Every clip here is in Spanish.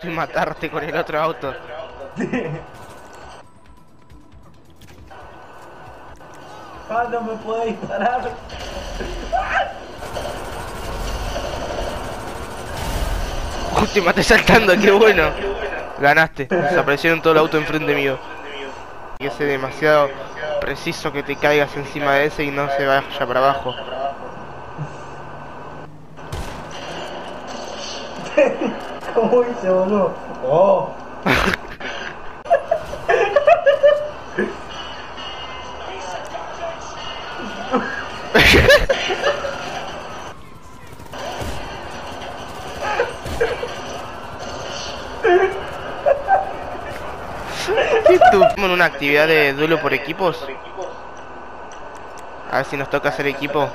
Y matarte con el otro auto. Ah, no me puedo disparar. Te maté saltando, qué bueno. Ganaste, desaparecieron todo el auto enfrente mío. Y ese demasiado preciso que te caigas encima de ese y no se vaya para abajo. ¿Cómo hice, boludo? Oh. ¿Qué tú? En una actividad de duelo por equipos. A ver si nos toca hacer equipo.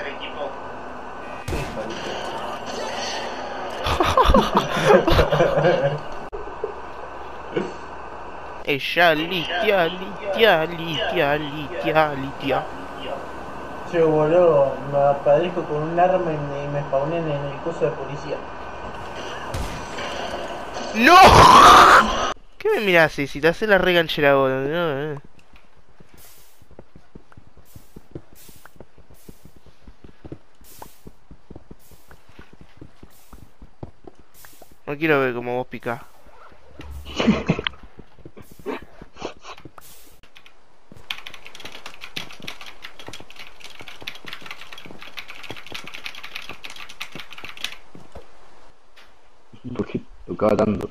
Ella litia, litia, litia, litia, litia. Che, boludo, me aparezco con un arma y me spawnen en el coso de policía. ¡No! ¿Qué me mirás así? Si te hace la reganchera vos, no, no quiero ver cómo vos picás. ¿Por qué tocaba tanto?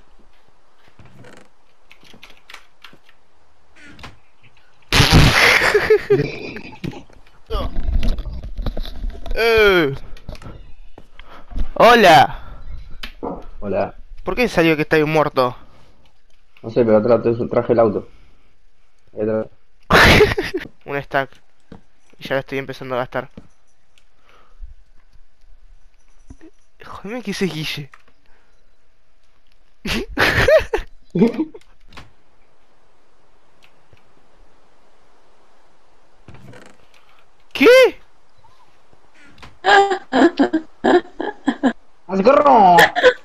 Hola. Hola. ¿Por qué salió que estáis muerto? No sé, pero traje el auto. Un stack. Y ya lo estoy empezando a gastar. Jodeme que ese Guille. ¿Qué? ¡Ascorro!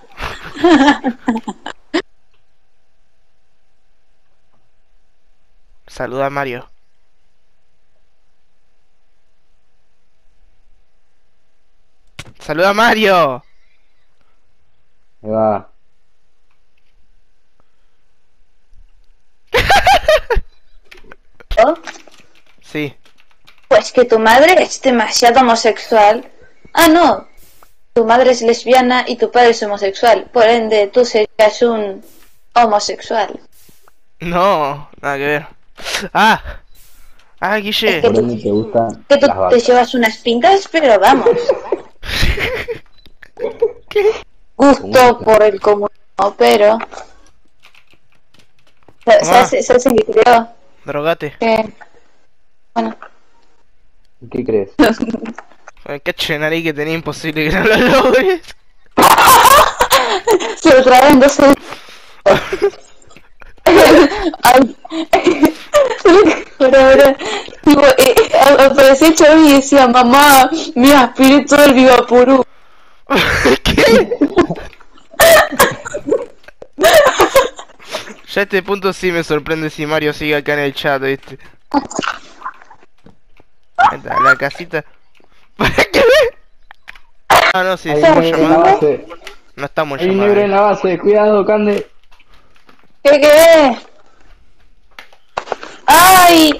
Saluda a Mario. ¡Saluda a Mario! Ahí va. ¿Oh? Sí. Pues que tu madre es demasiado homosexual. Ah, no. Tu madre es lesbiana y tu padre es homosexual. Por ende, tú serías un homosexual. No, nada que ver. ¡Ah! ¡Ah, Guille! Es que Por ende te gustan Que tú las te vacas. llevas unas pintas, pero vamos. ¿Qué? Gusto por el comunismo, pero... ¿Sabes en qué creo? Drogate. Bueno. ¿Qué crees? El cacho de nariz que tenía imposible que no lo logres. Se lo traen 12. Ay. Ahora, tipo, aparecía el chavo y decía, mamá, me aspiré todo el Vivapurú. ¿Qué? Ya a este punto sí me sorprende si Mario sigue acá en el chat, ¿viste? Ahí está, la casita. ¿Para qué? Ah, no, si Hay un decimos negro en la llamada. base. No estamos Hay un negro en llamados. la base. Cuidado, Cande. ¿Qué? ¡Ay!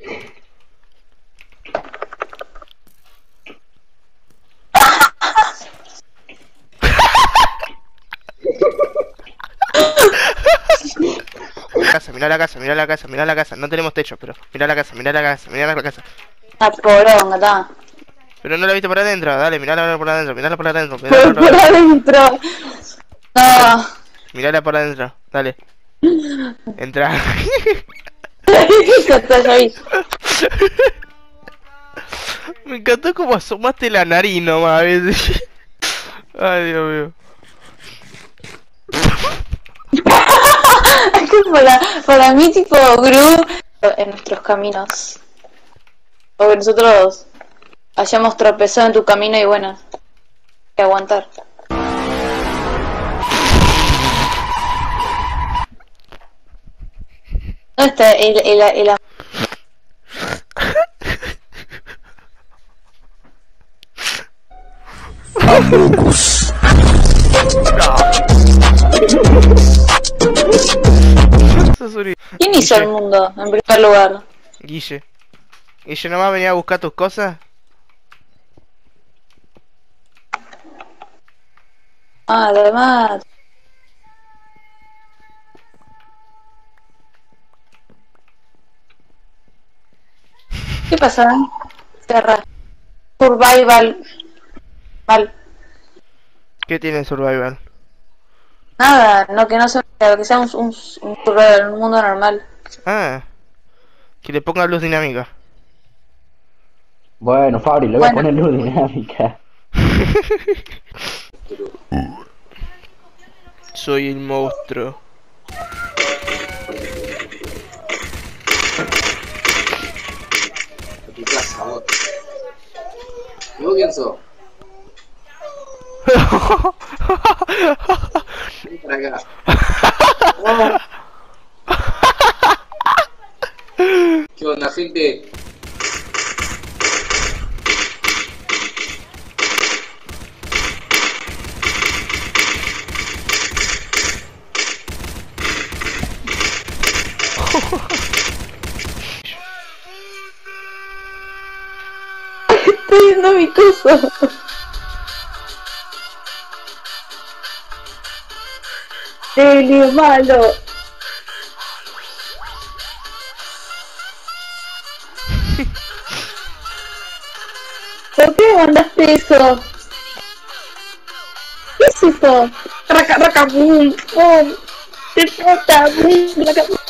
Casa, mirá la casa, mirá la casa, mirá la casa. No tenemos techo, pero mirá la casa, mirá la casa, mirá la casa. Una poronga, está. Pero no la viste por adentro, dale, mirala por adentro, mirala por adentro, Por adentro. No. mirala por adentro, dale. Entra. Ya está, ya vi. Me encantó como asomaste la nariz nomás, ¿ves? Ay, Dios mío. Es que para mí, tipo, Gru en nuestros caminos. O que nosotros hayamos tropezado en tu camino y bueno, hay que aguantar. ¿Dónde está el ¿Quién hizo el mundo, en primer lugar? Guille. ¿Guille nomás venía a buscar tus cosas? Además. ¿Qué pasa? Terra. Survival. Mal. ¿Qué tiene Survival? Nada, no que no sea, que sea un survival, un mundo normal. Ah, que le ponga luz dinámica. Bueno, Fabri, le voy a Bueno. poner luz dinámica. Soy el monstruo. ¿Qué pasa, vos? ¿Y vos quién sos? Ven para acá. ¿Qué onda, gente? Estoy viendo mi cosa. Dele, malo. ¿Por qué me mandaste eso? ¿Qué es eso? Raca, raca, boom, boom. Te trata, boom, raca, boom.